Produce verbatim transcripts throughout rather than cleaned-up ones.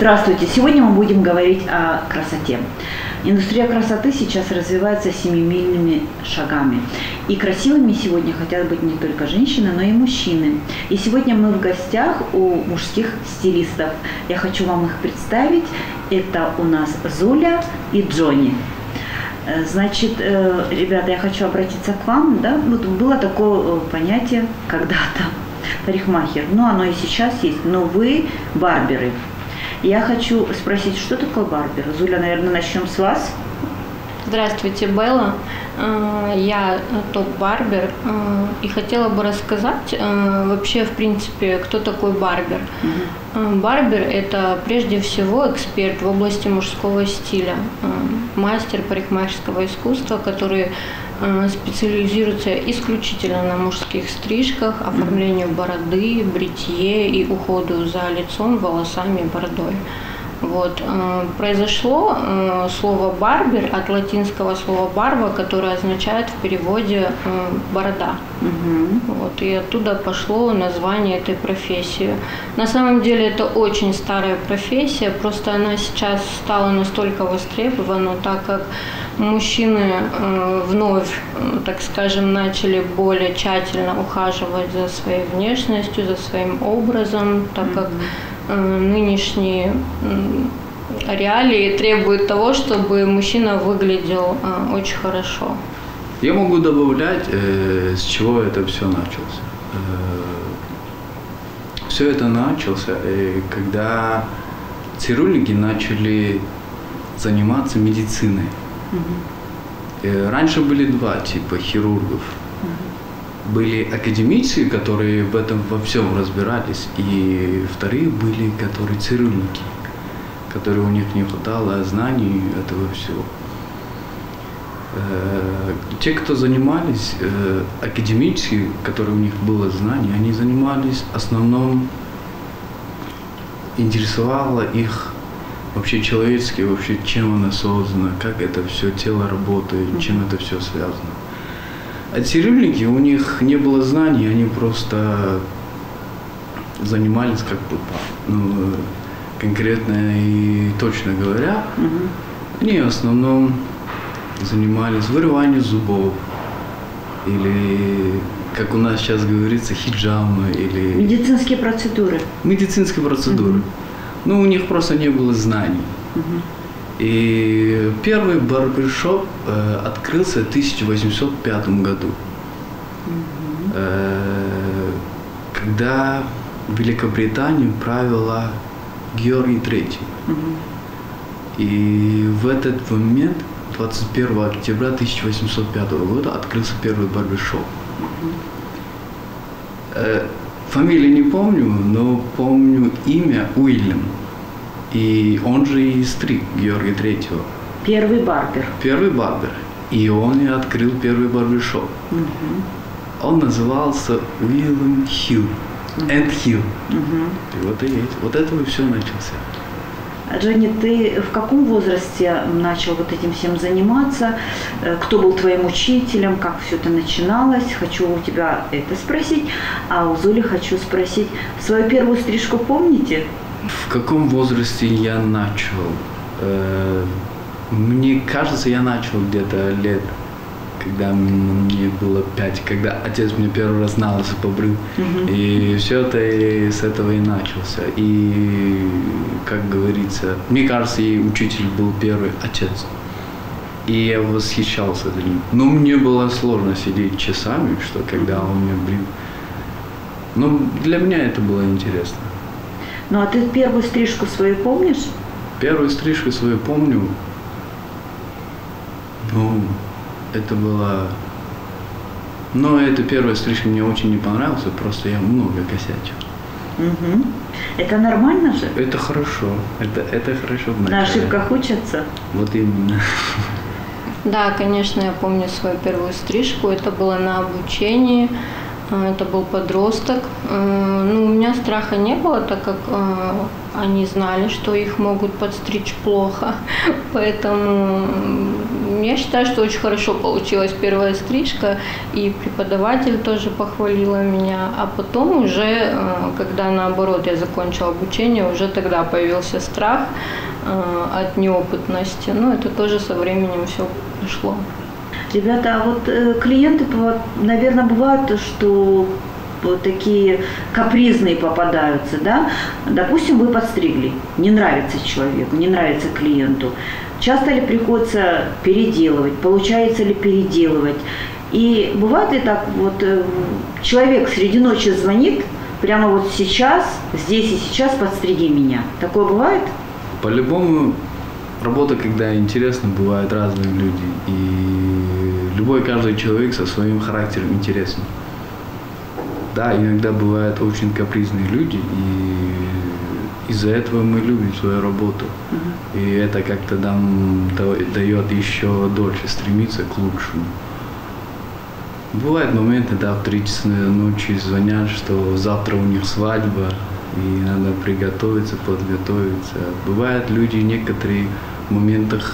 Здравствуйте! Сегодня мы будем говорить о красоте. Индустрия красоты сейчас развивается семимильными шагами. И красивыми сегодня хотят быть не только женщины, но и мужчины. И сегодня мы в гостях у мужских стилистов. Я хочу вам их представить. Это у нас Зуля и Джонни. Значит, ребята, я хочу обратиться к вам. Да? Вот было такое понятие когда-то парикмахер. Ну, оно и сейчас есть. Но вы барберы. Я хочу спросить, что такое барбер? Зуля, наверное, начнем с вас. Здравствуйте, Белла. Я топ-барбер и хотела бы рассказать вообще, в принципе, кто такой барбер. Угу. Барбер – это прежде всего эксперт в области мужского стиля, мастер парикмахерского искусства, который специализируется исключительно на мужских стрижках, оформлению бороды, бритье и уходу за лицом, волосами и бородой. Вот. Произошло слово «барбер» от латинского слова «барба», которое означает в переводе «борода». Угу. Вот. И оттуда пошло название этой профессии. На самом деле это очень старая профессия, просто она сейчас стала настолько востребована, так как мужчины вновь, так скажем, начали более тщательно ухаживать за своей внешностью, за своим образом, так как нынешние реалии требуют того, чтобы мужчина выглядел очень хорошо. Я могу добавлять, э, с чего это все началось. Э, все это началось, э, когда цирюльники начали заниматься медициной. Угу. Э, раньше были два типа хирургов. Были академики, которые в этом во всем разбирались, и вторые были, которые цирюльники, которые у них не хватало знаний этого всего. Те, кто занимались академики, которые у них было знание, они занимались в основном, интересовало их вообще человечески, вообще чем оно создано, как это все тело работает, чем это все связано. А цирюльники, у них не было знаний, они просто занимались как бы, ну, конкретно и точно говоря, угу. Они в основном занимались вырыванием зубов, или, как у нас сейчас говорится, хиджама, или... Медицинские процедуры. Медицинские процедуры. Угу. Ну, у них просто не было знаний. Угу. И первый барбершоп э, открылся в тысяча восемьсот пятом году, mm-hmm. э, когда Великобританию правила Георгий третий. Mm-hmm. И в этот момент, двадцать первого октября тысяча восемьсот пятого года, открылся первый барбершоп. Mm-hmm. э, фамилию не помню, но помню имя Уильям. И он же и стриг Георгия третьего. Первый барбер. Первый барбер. И он и открыл первый барбершоп. Угу. Он назывался Уильям Хилл. Энд Хилл. Угу. И вот и есть. Вот этого все начался. Джонни, ты в каком возрасте начал вот этим всем заниматься? Кто был твоим учителем? Как все это начиналось? Хочу у тебя это спросить. А у Зули хочу спросить. Свою первую стрижку помните? В каком возрасте я начал? Э, мне кажется, я начал где-то лет, когда мне было пять, когда отец мне первый раз на лысо побрил. Mm-hmm. И все это и с этого и начался. И, как говорится, мне кажется, и учитель был первый отец. И я восхищался им. Но мне было сложно сидеть часами, что когда он меня брил. Но для меня это было интересно. Ну, а ты первую стрижку свою помнишь? Первую стрижку свою помню. Ну, это была... Но эта первая стрижка мне очень не понравилась, просто я много косячил. Угу. Это нормально же? Это хорошо. Это, это хорошо. На ошибках учатся? Вот именно. Да, конечно, я помню свою первую стрижку. Это было на обучении. Это был подросток. Ну, у меня страха не было, так как они знали, что их могут подстричь плохо. Поэтому я считаю, что очень хорошо получилась первая стрижка, и преподаватель тоже похвалила меня, а потом уже, когда наоборот я закончила обучение, уже тогда появился страх от неопытности, ну это тоже со временем все пришло. Ребята, а вот э, клиенты, наверное, бывают, что вот такие капризные попадаются, да? Допустим, вы подстригли, не нравится человеку, не нравится клиенту. Часто ли приходится переделывать, получается ли переделывать? И бывает ли так, вот э, человек среди ночи звонит, прямо вот сейчас, здесь и сейчас подстриги меня. Такое бывает? По-любому, работа, когда интересно, бывают разные люди. И любой, каждый человек со своим характером интересен. Да, иногда бывают очень капризные люди, и из-за этого мы любим свою работу. Uh-huh. И это как-то нам дает еще дольше стремиться к лучшему. Бывают моменты, да, в три часа ночи звонят, что завтра у них свадьба, и надо приготовиться, подготовиться. Бывают люди некоторые в моментах,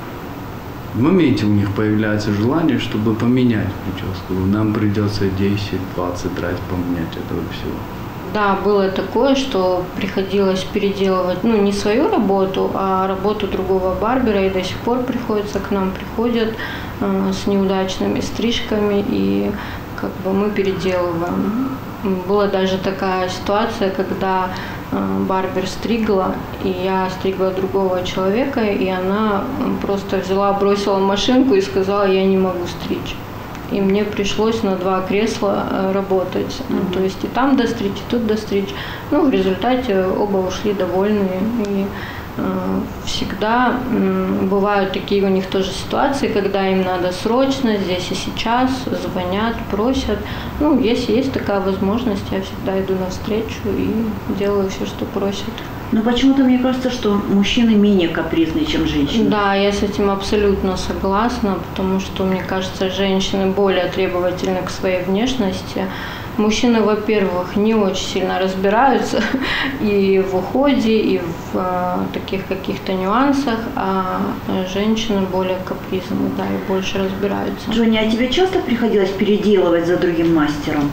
в моменте у них появляется желание, чтобы поменять прическу. Нам придется десять-двадцать раз поменять этого всего. Да, было такое, что приходилось переделывать, ну, не свою работу, а работу другого барбера, и до сих пор приходится, к нам приходят э, с неудачными стрижками, и как бы мы переделываем. Была даже такая ситуация, когда э, барбер стригла, и я стригла другого человека, и она просто взяла, бросила машинку и сказала: я не могу стричь. И мне пришлось на два кресла работать. Mm-hmm. Ну, то есть и там достричь, и тут достричь. Ну, в результате оба ушли довольные. И э, всегда э, бывают такие у них тоже ситуации, когда им надо срочно, здесь и сейчас, звонят, просят. Ну, если есть такая возможность, я всегда иду навстречу и делаю все, что просят. Но почему-то мне кажется, что мужчины менее капризные, чем женщины. Да, я с этим абсолютно согласна, потому что, мне кажется, женщины более требовательны к своей внешности. Мужчины, во-первых, не очень сильно разбираются и в уходе, и в э, таких каких-то нюансах, а женщины более капризны, да, и больше разбираются. Джонни, а тебе часто приходилось переделывать за другим мастером?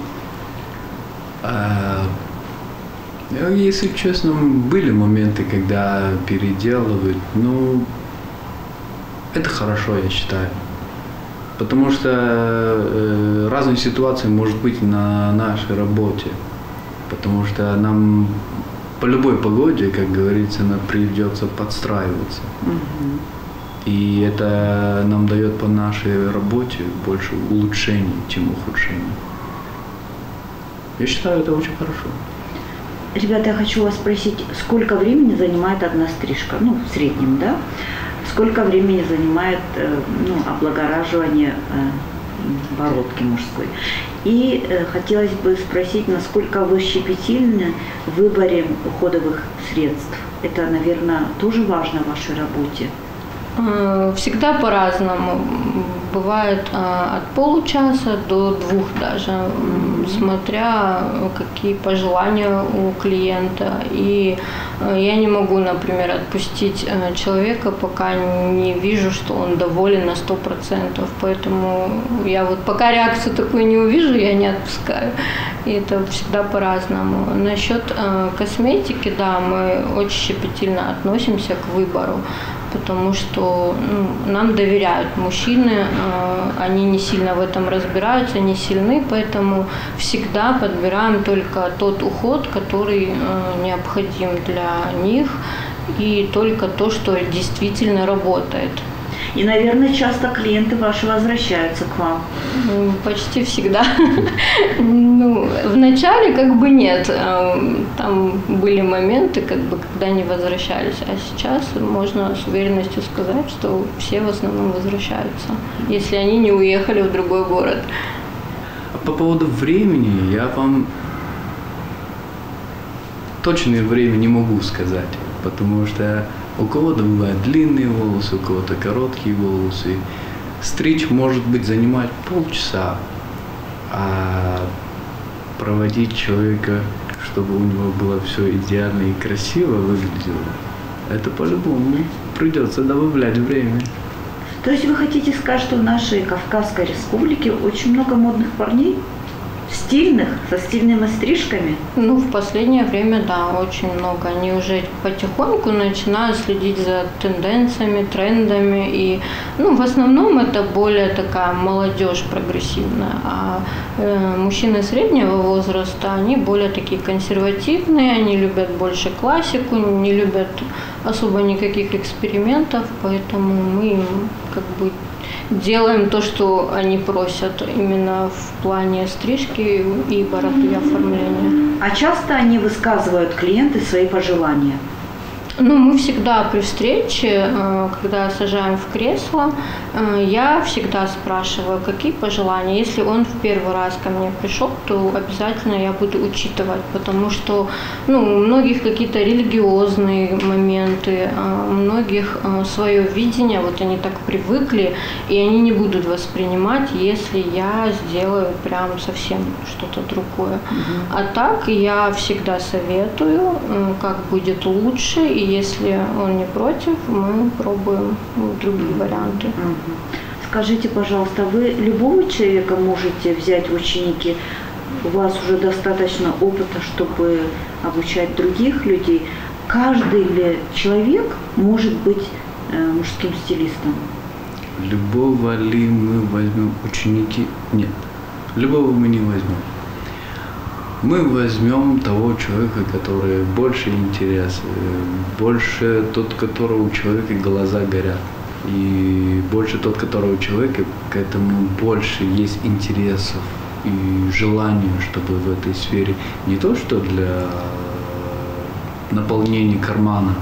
А... Если честно, были моменты, когда переделывают, но это хорошо, я считаю. Потому что э, разные ситуации может быть на нашей работе. Потому что нам по любой погоде, как говорится, нам придется подстраиваться. Mm-hmm. И это нам дает по нашей работе больше улучшений, чем ухудшений. Я считаю, это очень хорошо. Ребята, я хочу вас спросить, сколько времени занимает одна стрижка? Ну, в среднем, да? Сколько времени занимает ну, облагораживание бородки мужской? И э, хотелось бы спросить, насколько вы щепетильны в выборе уходовых средств? Это, наверное, тоже важно в вашей работе? Всегда по-разному. Бывает от получаса до двух даже, mm-hmm. смотря какие пожелания у клиента. И я не могу, например, отпустить человека, пока не вижу, что он доволен на сто процентов. Поэтому я вот пока реакцию такую не увижу, я не отпускаю. И это всегда по-разному. Насчет косметики, да, мы очень щепетильно относимся к выбору, потому что ну, нам доверяют мужчины, э, они не сильно в этом разбираются, не сильны, поэтому всегда подбираем только тот уход, который э, необходим для них, и только то, что действительно работает. И, наверное, часто клиенты ваши возвращаются к вам? Почти всегда. Ну, вначале как бы нет. Там были моменты, как бы, когда не возвращались. А сейчас можно с уверенностью сказать, что все в основном возвращаются, если они не уехали в другой город. По поводу времени я вам точное время не могу сказать, потому что у кого-то бывают длинные волосы, у кого-то короткие волосы. Стричь может быть занимать полчаса, а проводить человека, чтобы у него было все идеально и красиво выглядело, это по-любому придется добавлять время. То есть вы хотите сказать, что в нашей Кавказской республике очень много модных парней? Стильных, со стильными стрижками? Ну, в последнее время, да, очень много. Они уже потихоньку начинают следить за тенденциями, трендами. И, ну, в основном это более такая молодежь прогрессивная. А э, мужчины среднего возраста, они более такие консервативные, они любят больше классику, не любят особо никаких экспериментов, поэтому мы им как бы делаем то, что они просят, именно в плане стрижки и бороды и оформления. А часто они высказывают, клиенты, свои пожелания? Ну, мы всегда при встрече, когда сажаем в кресло, я всегда спрашиваю, какие пожелания. Если он в первый раз ко мне пришел, то обязательно я буду учитывать, потому что, ну, у многих какие-то религиозные моменты, у многих свое видение, вот они так привыкли, и они не будут воспринимать, если я сделаю прям совсем что-то другое. Угу. А так я всегда советую, как будет лучше, и если он не против, мы пробуем другие варианты. Скажите, пожалуйста, вы любого человека можете взять в ученики? У вас уже достаточно опыта, чтобы обучать других людей. Каждый ли человек может быть э, мужским стилистом? Любого ли мы возьмем ученики? Нет. Любого мы не возьмем. Мы возьмем того человека, который больше интерес, больше тот, которого у человека глаза горят, и больше тот, которого у человека к этому больше есть интересов и желания, чтобы в этой сфере не то, что для наполнения кармана,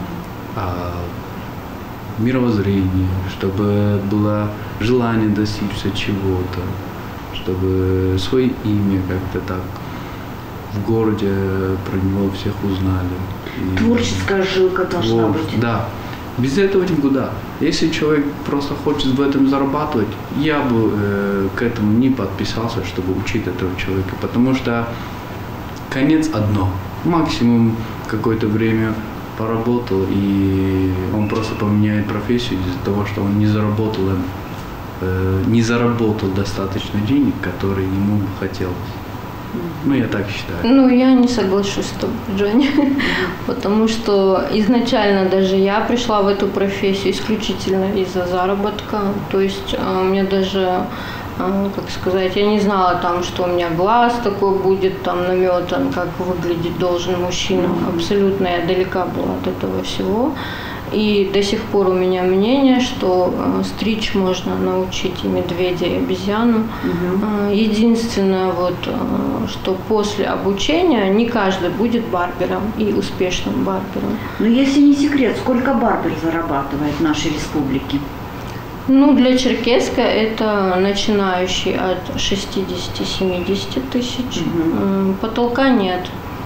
а мировоззрение, чтобы было желание достичь чего-то, чтобы свое имя как-то так в городе про него всех узнали. И творческая жилка должна твор... быть. Да. Без этого никуда. Если человек просто хочет в этом зарабатывать, я бы э, к этому не подписался, чтобы учить этого человека. Потому что конец одно. Максимум какое-то время поработал, и он просто поменяет профессию из-за того, что он не заработал, э, не заработал достаточно денег, которые ему бы хотелось. Ну, я так считаю. Ну, я не соглашусь с тобой, Джонни, потому что изначально даже я пришла в эту профессию исключительно из-за заработка. То есть у меня даже, как сказать, я не знала там, что у меня глаз такой будет там наметан, как выглядеть должен мужчина. Абсолютно я далека была от этого всего. И до сих пор у меня мнение, что э, стричь можно научить и медведя, и обезьяну. Угу. Э, единственное, вот, э, что после обучения не каждый будет барбером и успешным барбером. Но если не секрет, сколько барбер зарабатывает в нашей республике? Ну, для Черкесска это начинающий от шестидесяти-семидесяти тысяч. Угу. Э, потолка нет.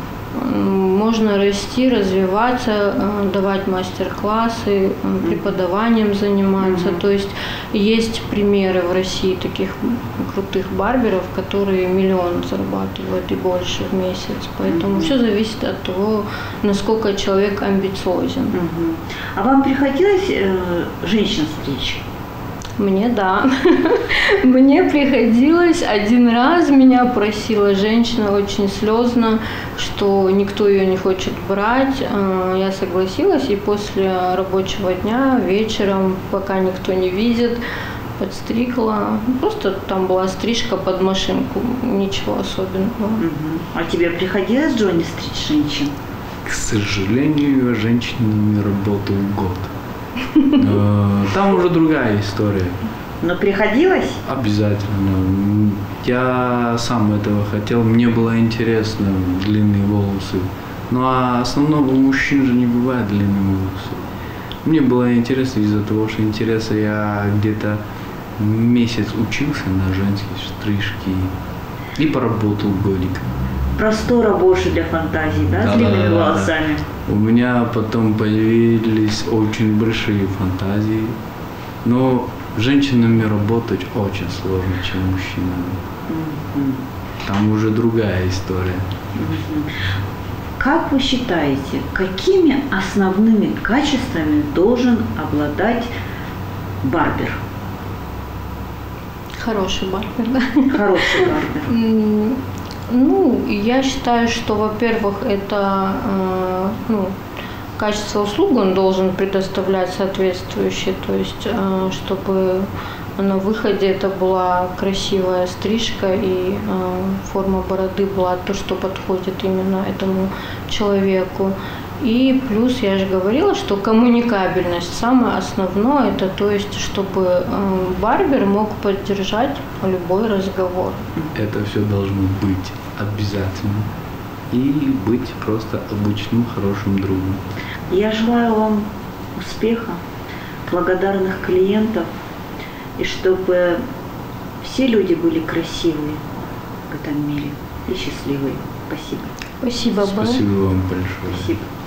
Можно расти, развиваться, давать мастер-классы, преподаванием заниматься. Mm-hmm. То есть есть примеры в России таких крутых барберов, которые миллион зарабатывают и больше в месяц. Поэтому mm-hmm. все зависит от того, насколько человек амбициозен. Mm-hmm. А вам приходилось э, женщин стричь? Мне да. Мне приходилось один раз, меня просила женщина очень слезно, что никто ее не хочет брать. Я согласилась, и после рабочего дня вечером, пока никто не видит, подстригла. Просто там была стрижка под машинку, ничего особенного. А тебе приходилось, Джонни, стричь женщин? К сожалению, я женщинами работал год. Там уже другая история. Но приходилось? Обязательно. Я сам этого хотел, мне было интересно длинные волосы. Ну а основного у мужчин же не бывает длинные волосы. Мне было интересно из-за того, что интереса я где-то месяц учился на женские стрижки и поработал годик. Простора больше для фантазии, да, да с длинными да, волосами? Да. У меня потом появились очень большие фантазии, но женщинами работать очень сложно, чем мужчинами. Mm-hmm. Там уже другая история. Mm-hmm. Как вы считаете, какими основными качествами должен обладать барбер? Хороший барбер, да? Хороший барбер. М, Ну, я считаю, что, во-первых, это э, ну, качество услуг он должен предоставлять соответствующее, то есть э, чтобы на выходе это была красивая стрижка и э, форма бороды была то, что подходит именно этому человеку. И плюс я же говорила, что коммуникабельность самое основное, это то есть, чтобы э, барбер мог поддержать любой разговор. Это все должно быть обязательно. И быть просто обычным хорошим другом. Я желаю вам успеха, благодарных клиентов, и чтобы все люди были красивые в этом мире и счастливые. Спасибо. Спасибо, Белла. Спасибо вам большое. Спасибо.